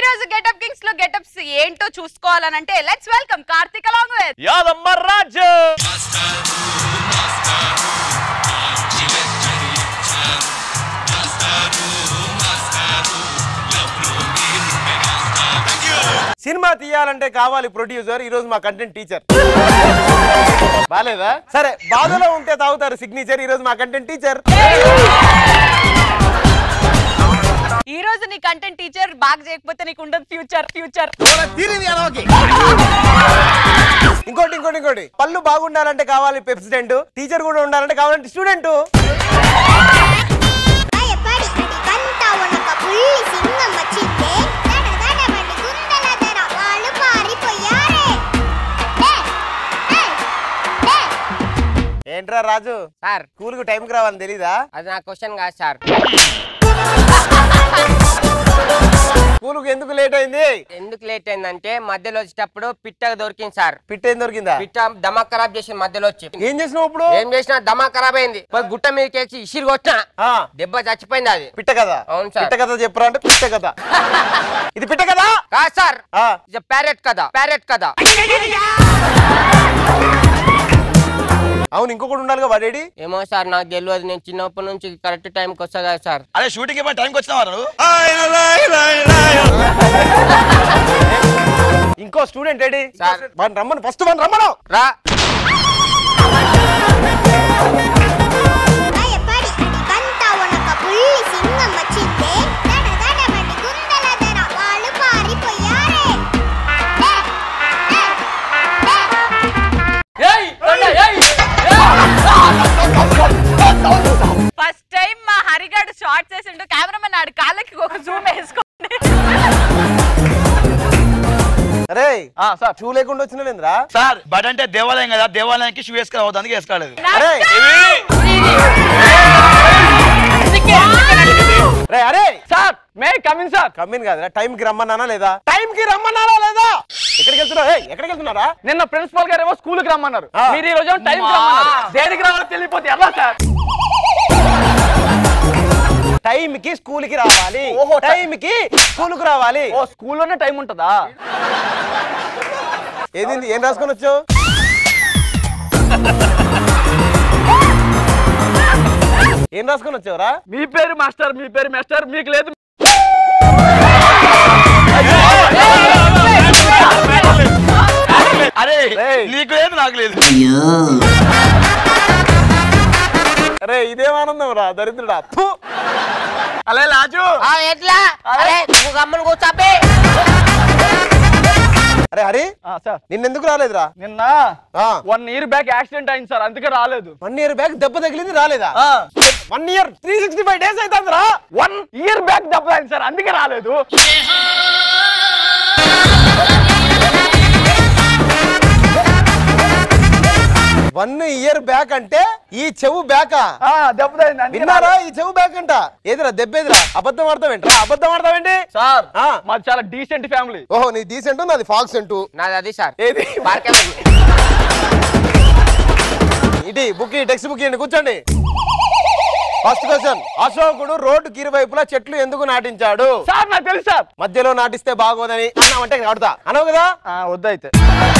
రోజు getup Kings లో getups ఏంటో చూసుకోవాలనంటే let's welcome Karthik along with Yadamma Raju. సినిమా తీయాలంటే కావాలి ప్రొడ్యూసర్. ఈ రోజు మా కంటెంట్ టీచర్. బాలేదా? సరే, బాధలో ఉంటే తాగుతారు సిగ్నేచర్. ఈ రోజు మా కంటెంట్ టీచర్. ఈ రోజు నీ కంటెంట్ టీచర్ బాగా చేయకపోతే నీకు ఉండదు ఫ్యూచర్. ఇంకోటి పళ్ళు బాగుండాలంటే కావాలి ప్రెసిడెంట్. టీచర్ కూడా ఉండాలంటే కావాలంటే స్టూడెంట్. ఏంట్రా రాజు సార్, స్కూల్ కు టైంకి రావాలని తెలీదా? అది నా క్వశ్చన్ కాదు సార్. స్కూల్ కు ఎందుకు లేట్ అయింది? ఎందుకు లేట్ అయిందంటే మధ్యలో వచ్చేటప్పుడు పిట్ట దొరికింది సార్. పిట్ట ఏం దొరికిందా? పిట్ట దమాక్ ఖరాబ్ చేసిన మధ్యలో వచ్చి. ఏం చేసినావు ఇప్పుడు? ఏం చేసినా దమాక్ ఖరాబ్ అయింది. గుట్ట మీదకి ఎక్కి ఇసిరి కొట్టినా దెబ్బ చచ్చిపోయింది. అది పిట్ట కదా? అవును సార్. పిట్ట కదా చెప్పరా అంటే పిట్ట కదా. ఇది పిట్ట కదా కాదు సార్, ప్యారెట్ కదా. ప్యారెట్ కదా. అవును, ఇంకొకటి ఉండాలిగా. వాడేడి? ఏమో సార్, నాకు తెలియదు. నేను చిన్నప్పటి నుంచి కరెక్ట్ టైంకి వస్తా కదా సార్. అరే షూటింగ్ టైంకి వచ్చినావు. ఇంకో స్టూడెంట్ ఏడి? సార్ రమ్మను, ఫస్ట్ వన్ రమ్మను. రా. ఫస్ట్ టైం మా హరిగాడు షార్ట్ చేసిండు. కెమెరామెన్ ఆడి కాళ్ళకి ఒక జూమ్ వేసుకోండి. అరే సార్, షూ లేకుండా వచ్చినలేంద్రా? సార్ బట్ అంటే దేవాలయం కదా, దేవాలయానికి షూ వేసుకోవద్దు, అందుకే వేసుకోలేదు. అరే sir, may come in sir. Come in కాదురా, టైం కి రమ్మన్నానా లేదా? టైం కి రమ్మన్నానా లేదా? ఎక్కడికి వెళ్తున్నారా? ఎక్కడికి వెళ్తున్నారా? నిన్న ప్రిన్సిపల్ గారు ఏమో స్కూల్ కి రమ్మన్నారు. మీరు ఈ రోజు టైం కి రమ్మన్నారు. దేనికి రావాలో తెలియపోతే ఎలా సార్? టైం కి స్కూల్ కి రావాలి. టైం కి స్కూల్ కు రావాలి. ఓ, స్కూల్లోనే టైం ఉంటుందా? ఏది ఏం రాసుకొని వచ్చావు? ఏం రాసుకొని వచ్చావురా? మీ పేరు మాస్టర్, మీ పేరు మాస్టర్, మీకు లేదు. అరే నీకు లేదు, నాకు లేదు. అరే ఇదేం ఆనందం రా దరిద్రుడా. అలే రాజు, ఎట్లా గమ్మను కూర్చోపే. అరే హరి సార్, నిన్నెందుకు రాలేదురా? నిన్న 1 year బ్యాక్ యాక్సిడెంట్ అయింది సార్, అందుకే రాలేదు. 1 year బ్యాక్ దెబ్బ తగిలింది రాలేదా? 1 year 365 days అవుతుందిరా. 1 year బ్యాక్ దెబ్బ అయింది సార్, అందుకే రాలేదు. 1 year బ్యాక్ అంటే ఈ చెవు బ్యాకా? విన్నారా? ఈ చెవు బ్యాక్ అంట. ఏదిరా దెబ్బేదిరా? అబద్ధం ఆడతావేంట్రా? అబద్ధం ఆడతావేంటి సార్? మాది చాలా డీసెంట్ ఫ్యామిలీ. ఓహో, నీ డీసెంట్, నాది ఫాక్సెంట్. నాది అది సార్. ఏది? ఇది బుక్, టెక్స్ట్ బుక్ ఇవ్వండి, కూర్చోండి. ఫస్ట్ క్వశ్చన్, అశోకుడు రోడ్డుకి ఇరువైపులా చెట్లు ఎందుకు నాటించాడు? సార్ నాకు తెలుసు సార్. మధ్యలో నాటిస్తే బాగోదని అన్నామంటే ఆడుతా అనవు కదా? వద్దయితే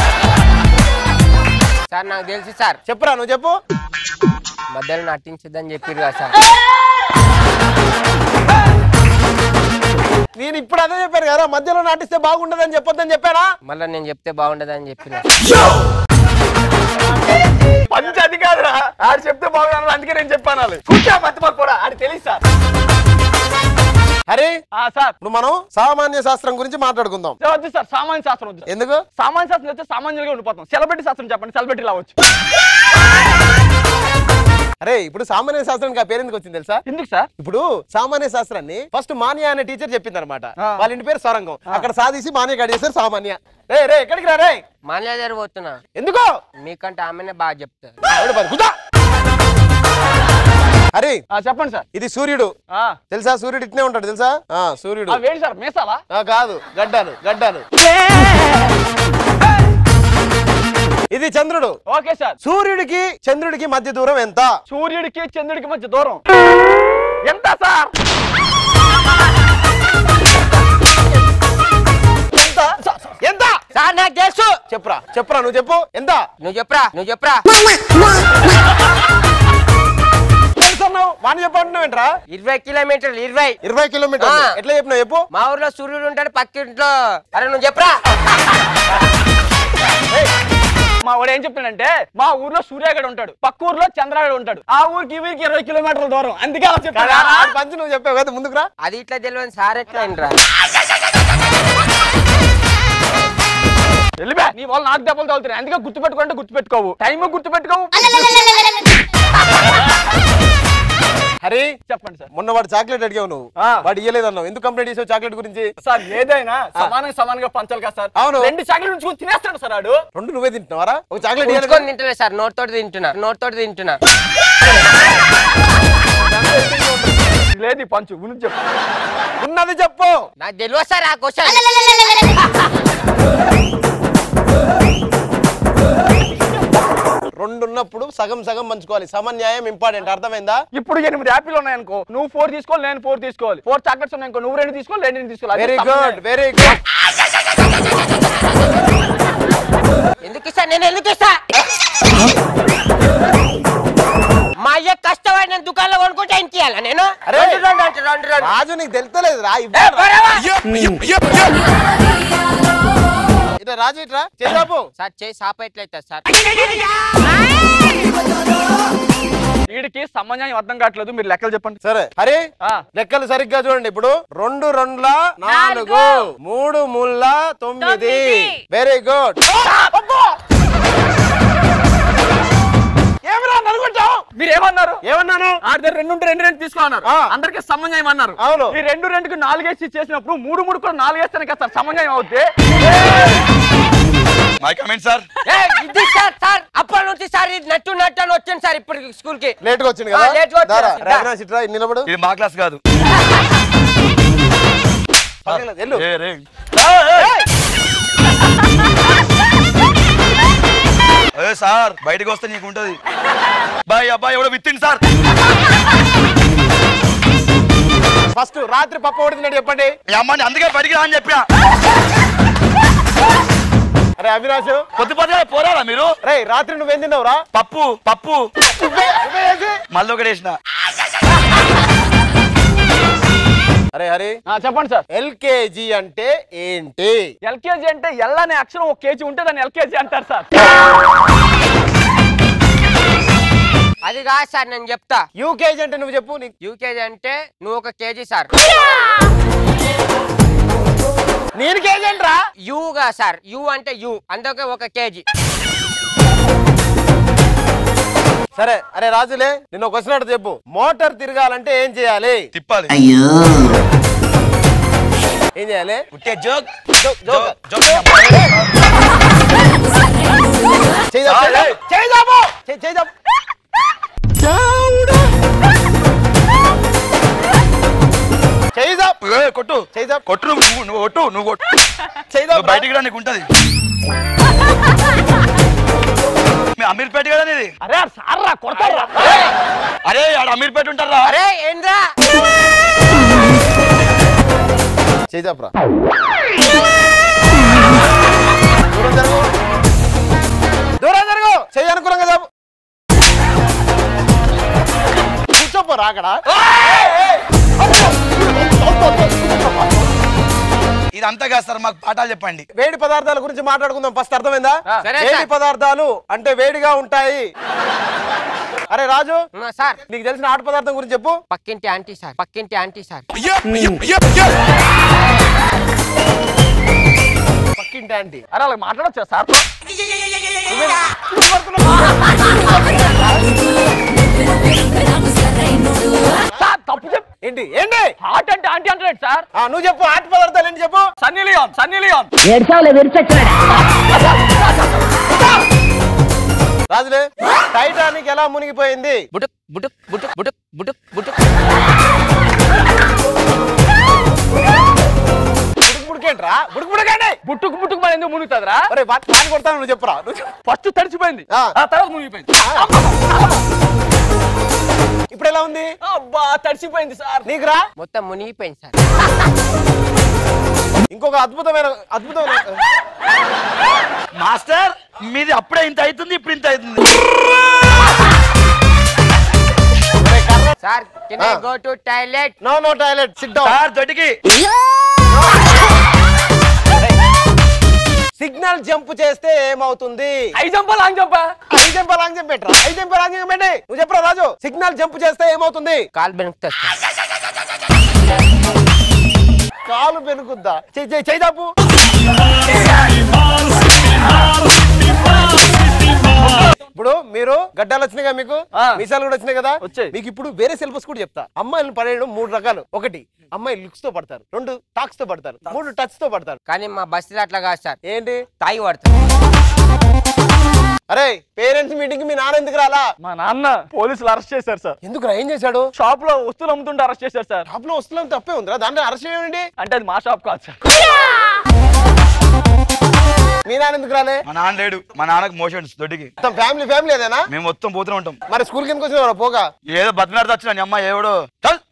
సార్ నాకు తెలుసు సార్. చెప్పురా, నువ్వు చెప్పు. మధ్యలో నటించదని చెప్పారు కదా సార్. నేను ఇప్పుడు అదే చెప్పాను కదా, మధ్యలో నాటిస్తే బాగుండదని చెప్పొద్దని చెప్పానా? మళ్ళీ నేను చెప్తే బాగుండదని చెప్పిన. పంచ అది కాదురా, ఆడు చెప్తే బాగుండాలి, అందుకే నేను చెప్పాను. కూర్చో మర్చిపోరా, ఆడు తెలుసు సార్. అరే సార్, ఇప్పుడు మనం సామాన్య శాస్త్రం గురించి మాట్లాడుకుందాం. వద్దు సార్, సామాన్య శాస్త్రం వద్దు. ఎందుకు? సామాన్య శాస్త్రం వచ్చి సామాన్యులుగా ఉండిపోతాం. సెలబ్రిటీ శాస్త్రం చెప్పండి, సెలబ్రిటీ రావచ్చు. అరే ఇప్పుడు సామాన్య శాస్త్రానికి ఆ పేరు ఎందుకు వచ్చింది తెలుసా? ఎందుకు సార్? ఇప్పుడు సామాన్య శాస్త్రాన్ని ఫస్ట్ మాన్య అనే టీచర్ చెప్పింది అనమాట. వాళ్ళ ఇంటి పేరు సొరంగం. అక్కడ సాధిసి మాన్య కడిగేశారు సామాన్య. రే రే ఎక్కడికి రా రే? మాన్య దగ్గర పోతున్నా. ఎందుకో? మీకంటే ఆమెనే బాగా చెప్తారు. అరే చెప్పండి సార్. ఇది సూర్యుడు తెలుసా? సూర్యుడు ఇట్నే ఉంటాడు తెలుసా? సూర్యుడు సార్ మీసాలా? కాదు, గడ్డాలు గడ్డాలు. ఇది చంద్రుడు. Okay sir. సూర్యుడికి చంద్రుడికి మధ్య దూరం ఎంత? సూర్యుడికి చంద్రుడికి మధ్య దూరం ఎంత సార్? చెప్పురా నువ్వు చెప్పు ఎంత నువ్వు చెప్పరా తెలుసున్నావు వాణి చెప్పంటున్నావు ఏంట్రా 20 కిలోమీటర్లు 20 కిలోమీటర్లు ఎట్లా చెప్పినావు చెప్పు మా ఊర్లో సూర్యుడు ఉంటాడు పక్కింట్లో అరే నువ్వు చెప్పరా మా వాడు ఏం చెప్తాడంటే మా ఊర్లో సూర్యగడు ఉంటాడు పక్క ఊర్లో చంద్రగడు ఉంటాడు ఆ ఊరికి ఈ ఊరికి 20 కిలోమీటర్ల దూరం అందుకే అలా చెప్తాడు పంచి నువ్వు చెప్పావు కదా ముందుకురా అది ఇట్లా తెలియని సార్ ఎట్లా అయినరా వెళ్ళిపా నీ వాళ్ళు నాకు దెబ్బలు తగులుతున్నాయి అందుకే గుర్తుపెట్టుకోవు టైం గుర్తుపెట్టుకోవు హరి చెప్పండి సార్ మొన్న వాడు చాక్లెట్ అడిగావు నువ్వు వాడు ఇయ్యలేదన్నావు ఎందుకు కంప్లైంట్ చేసావు చాక్లెట్ గురించి సార్ ఏదైనా సమానంగా పంచాలి కదా సార్ అవును 2 చాక్లెట్ ఉంచుకొని తినేస్తాడు సార్ వాడు 2 నువ్వే తింటున్నావరా ఒక చాక్లెట్ తింటలే సార్ నోటితోటి తింటున్నా లేదు పంచు గురించి చెప్పు ఉన్నది చెప్పు నాకు తెలియదు సార్ ఆ క్వశ్చన్ 2 ఉన్నప్పుడు సగం సగం పంచుకోవాలి సమన్యాయం ఇంపార్టెంట్ అర్థమైందా ఇప్పుడు 8 యాపిల్ ఉన్నాయి అనుకో నువ్వు 4 తీసుకోవాలి నేను 4 తీసుకోవాలి 4 చాక్లెట్స్ ఉన్నాయి అనుకో నువ్వు 2 తీసుకోవాలి నేను 2 తీసుకోవాలి వెరీ గుడ్ ఎందుకు ఇస్తా మా అయ్య కష్టపడి నేను దుకాణంలో కొనుక్కుంటే ఇంక ఇయ్యాలా నేను రాజు నీకు తెలుస్తలేదు రా ఇట్లా రాజు ఇట్లా చేసాపు సార్ చేయి సాప ఎట్లయితే సార్ వీడికి సమన్యాయం అర్థం కావట్లేదు మీరు లెక్కలు చెప్పండి సరే అరే లెక్కలు సరిగ్గా చూడండి ఇప్పుడు 2 2 4 3 3 9 వెరీ గుడ్ మీరు ఏమన్నాను ఆడి దగ్గర 2 ఉంటే 2 తీసుకోన్నారు అందరికి సమన్యాయం అన్నారు అవును ఈ 2 2కి 4 వేసి చేసినప్పుడు 3 3 కూడా 4 వేస్తేనే కదా సార్ సమన్యాయం అవుద్ది మై కమెంట్ సార్ ఇది సార్ అప్పటి నుంచి సార్ ఇది నట్టు అని వచ్చాను సార్ ఇప్పుడు స్కూల్ కి లేట్ గా వచ్చింది కదా లేట్ గా వచ్చాను నిలబడు ఇది మా క్లాస్ కాదు సార్ బయటకు వస్తే నీకు ఉంటది బాయ్ అబ్బాయి ఎవడో విత్తింది సార్ ఫస్ట్ రాత్రి పప్పు ఉడికినట్టు చెప్పండి అమ్మాని అందుకే బయటికి రా అని చెప్పా అరే అవినాష్ పొద్దుగా పోరారా మీరు రే రాత్రి నువ్వేం తిన్నావురా పప్పు మళ్ళీ ఒకటి వేసిన అరే హరి చెప్పండి సార్ ఎల్కేజీ అంటే ఏంటి ఎల్కేజీ అంటే ఎల్ అనే అక్షరం 1 కేజీ ఉంటే దాన్ని ఎల్కేజీ అంటారు సార్ అది కాదు సార్ నేను చెప్తా యూకేజీ అంటే నువ్వు చెప్పు యూకేజీ అంటే నువ్వు 1 కేజీ సార్ నేను కేజీ అంటరా యూగా సార్ యూ అంటే యూ అందుకే 1 కేజీ సరే అరే రాజులే నిన్న క్వశ్చన్ అడుగు చెప్పు మోటార్ తిరగాలంటే ఏం చేయాలి తిప్పాలి ఏం చేయాలి జోక్ కొట్టు కొట్టు నువ్వు కొట్టు నువ్వు కొట్టు బయటికి రా నీకు ఉంటది అమీర్పేట కదా ఇది అరే సార్ రా కొడతారా అరే ఆడ అమీర్పేట ఉంటారా అరే ఏంద్రా చేద్దాంరా దూరం జరుగు చెయ్యి అనుకూలంగా చెప్పు కూర్చోపోరా అక్కడ ఇదంతా కాదు సార్ మాకు పాఠాలు చెప్పండి వేడి పదార్థాల గురించి మాట్లాడుకుందాం ఫస్ట్ అర్థమైందా వేడి పదార్థాలు అంటే వేడిగా ఉంటాయి అరే రాజు సార్ నీకు తెలిసిన ఆట పదార్థం గురించి చెప్పు పక్కింటి ఆంటీ సార్ పక్కింటి ఆంటీ అరే అలా మాట్లాడొచ్చా సార్ తప్పు చెప్పు ఏంటి ఏంటి హాట్ అంటే ఆంటీ అంటాడు సార్ నువ్వు చెప్పు ఆట పదార్థాలు ఏంటి చెప్పు సన్నీ లియోన్ రాజులే టైటానిక్ ఎలా మునిగిపోయింది బుటుక్ బుటుక్ బుటుక్ బుటుక్ బుటుక్ బుటుక్ బుడుకేంట్రా బుడుకుబుడకండి బుట్టుకు బుట్టుకు మరి ఎందుకు మునుగుతుందిరా అరే వాడిని కొడతాను నువ్వు చెప్పురా ఫస్ట్ తడిచిపోయింది ఆ తర్వాత మునిగిపోయింది ఇప్పుడు ఎలా ఉంది అబ్బా తడిసిపోయింది సార్ నీకురా మొత్తం మునిగిపోయింది సార్ ఇంకొక అద్భుతమైన మాస్టర్ మీది అప్పుడే ఇంత అవుతుంది ఇప్పుడు ఇంత అవుతుంది sir can I go to toilet? No toilet, sit down. Sir దొడ్డికి సిగ్నల్ జంప్ చేస్తే ఏమవుతుంది? హై జంపా లాంగ్ జంపా? హై జంప్ లాంగ్ జంప్ పెట్టరా? హై జంప్ లాంగ్ జంప్ పెట్టి నువ్వు చెప్పరా రాజు. సిగ్నల్ జంప్ చేస్తే ఏమవుతుంది? కాల్ బెనుకుతా. కాలు పెనుకుద్దా? చెయ్యి తప్పు. ఇప్పుడు మీరు గడ్డాలు వచ్చినాయి కదా, మీకు మీసాలు కూడా వచ్చినాయి కదా, మీకు ఇప్పుడు వేరే సిలబస్ కూడా చెప్తా. అమ్మాయిలను పడేయడం 3 రకాలు. 1 అమ్మాయి లుక్స్ తో పడతారు, 2 టాక్స్ తో పడతారు, 3 టచ్ తో పడతారు. కానీ మా బస్సులో అట్లా కాదు సార్. ఏంటి? తాగి పడతారు. అరే పేరెంట్స్ మీటింగ్ మీ నాన్న ఎందుకు రాలా? మా నాన్న పోలీసులు అరెస్ట్ చేశారు సార్. ఎందుకు ఏం చేశాడు? షాప్ లో వస్తువులు అమ్ముతుంటే అరెస్ట్ చేశారు సార్. షాప్ లో వస్తున్నాం తప్పే ఉందిరా, దాంట్లో అరెస్ట్ చేయండి. అంటే అది మా షాప్ కాదు సార్. మీ నాన్న ఎందుకు రాలే? మా నాన్న లేడు, మా నాన్నకు మోషన్స్ దొడ్డికి. మొత్తం ఫ్యామిలీ ఏదేనా? మేము మొత్తం పోతూనే ఉంటాం. మరి స్కూల్ కిందకి వచ్చిన పోగా ఏదో బతినాడు వచ్చిన అమ్మ ఎవడో